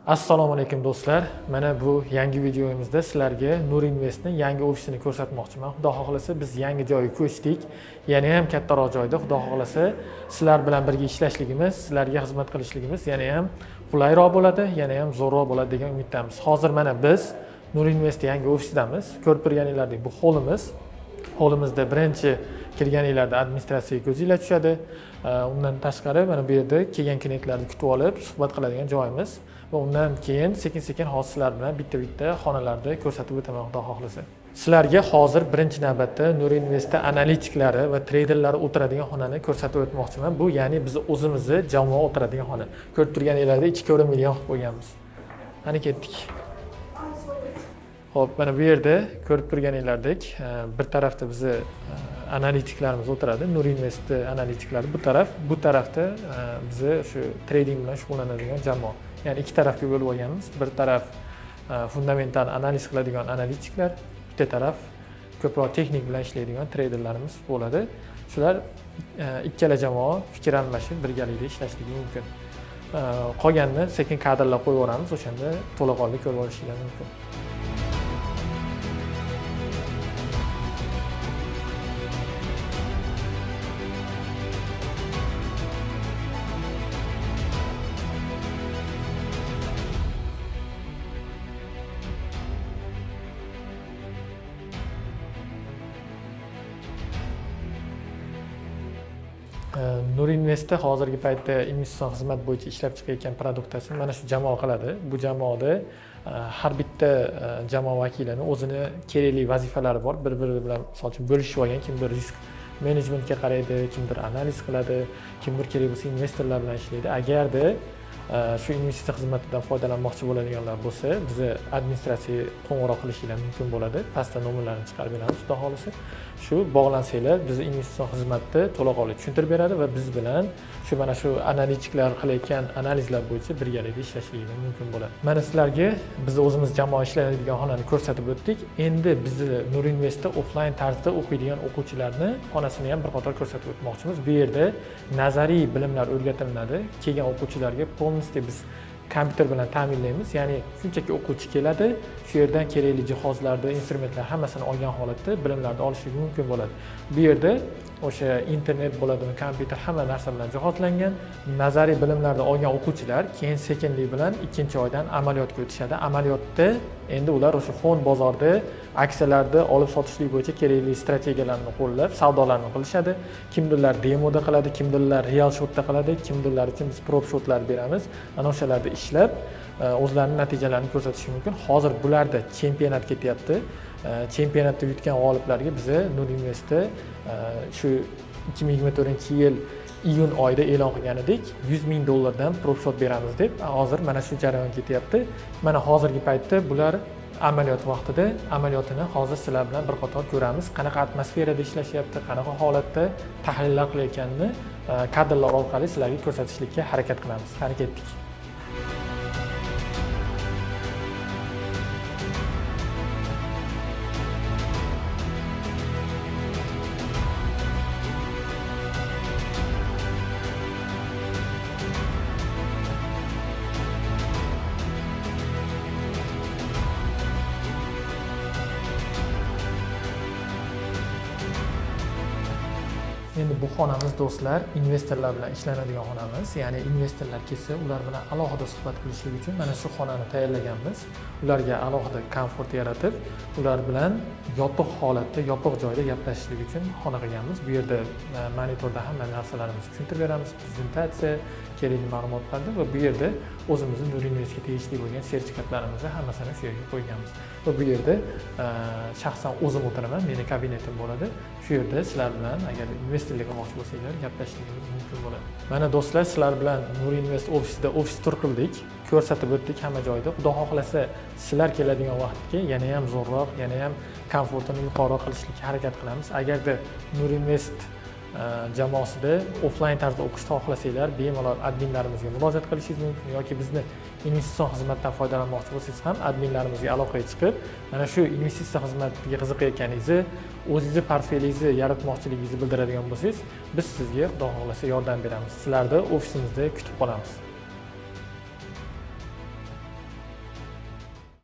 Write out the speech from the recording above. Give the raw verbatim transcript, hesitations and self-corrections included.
Assalomu alaykum do'stlar. Mana bu yangi videomizda sizlarga Nur Investning yangi ofisini ko'rsatmoqchiman. Xudo xolasa biz yangi joyga ko'chdik. Yana ham kattaroq joyda, xudo xolasa sizlar bilan birga ishlashligimiz, sizlarga xizmat qilishligimiz yana ham qulayroq bo'ladi, yana ham zo'rroq bo'ladi degan umiddamiz. Hozir mana biz Nur Invest yangi ofisidamiz. Ko'rib turganinglardek bu holimiz. Holimizda birinchi kirganinglarda administratsiyaga ko'zinglar tushadi. Undan tashqari mana bu yerda kelgan klientlarni kutib olib, suhbat qiladigan joyimiz. Va undan keyin sekin-sekin hozirlar bilan bitta-bitta xonalarda ko'rsatib o'taman xudo xohlasa. Sizlarga hozir birinchi navbatda Nur Invest analitiklari va treyderlari o'tiradigan xonani ko'rsatib o'tmoqchiman. Bu ya'ni biz o'zimizni jamoa o'tiradigan xona. Ko'rib turganinglarda ikki ko'rim million qilib qo'yganmiz. Qani ketdik. Xo'p, mana bu yerda ko'rib turganinglardek bir tarafda bizni analitiklarimiz o'tiradi. Nur Invest analitiklari bu taraf, bu tarafda bizni shu trading bilan shug'ullanadigan jamoa. Ya'ni ikki tarafga bo'lib olganmiz. Bir taraf fundamental analiz qiladigan analitiklar, bitta taraf ko'proq texnik bilan ishlaydigan treyderlarimiz bo'ladi. Shular ikkala jamoa fikr almashib birgalikda ishlashligi mumkin. Qolganini sekin kadrlab qo'yib yuboramiz, o'shanda to'laqonli ko'rib olishingiz mumkin. Nur Investda hozirgi paytda investitsion xizmat bo'yicha ishlab chiqayotgan produktasi mana shu jamoa qiladi. Bu jamoada har bitta jamoa vakilini o'zini kerakli vazifalari bor. Bir-biri bilan misol uchun bo'lishib olgan, kimdir risk menejmentga qaraydi, kimdir analiz qiladi, kimdir kerak bo'lsa investorlar bilan ishlaydi. Agarda shu investitsiya xizmatidan foydalanmoqchi bo'ladiganlar bo'lsa, bizni administratsiyaga qo'ng'iroq qilishinglar mumkin bo'ladi. Pastda nomerlarni chiqarib beramiz, xudo xolasa. Shu bog'lansanglar, bizni investitsion xizmatni to'laqonli tushuntirib beradi va biz bilan shu mana shu analitiklar qilayotgan analizlar bo'yicha birgalikda ishlashingiz mumkin bo'ladi. Mana sizlarga biz o'zimiz jamoa ishlaydigan xonani ko'rsatib o'tdik. Endi bizni Nur Investda offline tarzda o'qiydigan o'quvchilarni xonasini ham bir qator ko'rsatib o'tmoqchimiz. Bu yerda nazariy bilimlar o'rgatiladi. Kelgan o'quvchilarga polностью biz kompyuter bilan ta'minlaymiz. Ya'ni shunchaki o'quvchi keladi, shu yerdan kerakli jihozlarni, instrumentlar hammasini olgan holatda bilimlarni olishligi mumkin bo'ladi. Bu yerda o'sha internet bo'ladimi, kompyuter hamma narsa bilan jihozlangan. Nazariy bilimlarni olgan o'quvchilar keyin sekinlik bilan ikkinchi oydan amaliyotga o'tishadi. Amaliyotda endi ular o'sha fond bozorida aksiyalarni olib sotishlik bo'yicha kerakli strategiyalarni qo'llab, savdolarni qilishadi. Kimdirlar demoda qiladi, kimdirlar real shotda qiladi, kimdirlar uchun biz prop shotlar beramiz. Ana o'shalarda ishlab o'zlarining natijalarini ko'rsatishi mumkin. Hozir bularda chempionat ketyapti. Chempionatda yutgan g'oliblarga biz Nur Investda shu ikki ming yigirma to'rtinchi yil iyun oyida e'lon qilganidek yuz ming dollardan prop shot beramiz deb hozir mana shu jarayon ketyapti. Mana hozirgi paytda bular amaliyot vaqtida amaliyotini hozir sizlar bilan bir qator ko'ramiz. Qanaqa atmosferada ishlashyapti, qanaqa holatda tahlillar qilayotganini kadrlar orqali sizlarga ko'rsatishlikka harakat qilamiz. Qani ketdik. Endi bu xonamiz do'stlar, investorlar bilan ishlanadigan xonamiz. Ya'ni investorlar kelsa, ular bilan alohida suhbat qilishlik uchun mana shu xonani tayyorlaganmiz. Ularga alohida komfort yaratib, ular bilan yopiq holatda, yopiq joyda gaplashishlik uchun xona qilganmiz. Bu yerda monitorda hamma narsalarimizni tushuntirib beramiz, prezentatsiya, kerakli ma'lumotlarni va bu yerda o'zimizning Nur Investga tegishli bo'lgan sertifikatlarimizni hammasini shu yerga qo'yganmiz. Va bu yerda shaxsan o'zim o'tiraman, meni kabinetim bo'ladi. Shu yerda sizlar bilan agar investorlik qilmoqchi bo'lsanglar, gaplashishimiz mumkin bo'ladi. Mana do'stlar, sizlar bilan Nur Invest ofisida ofis tur qildik, ko'rsatib o'tdik hamma joyda. Xudo xohlasa, sizlar keladigan vaqtga yana ham zo'rroq, yana ham komfortini yuqoriroq qilishga harakat qilamiz. Agarda Nur Invest jamoasida offline tarzda o'qishni xohlasanglar, bemalol adminlarimizga murojaat qilishingiz mumkin yoki bizni investitsion xizmatdan foydalanmoqchi bo'lsangiz ham adminlarimizga aloqaga chiqib, mana shu investitsiya xizmatiga qiziqayotganingizni, o'zingizni portfelingizni yaratmoqchiligingizni bildiradigan bo'lsangiz, biz sizga xudo xohlasa yordam beramiz. Sizlarni ofisimizda kutib qolamiz.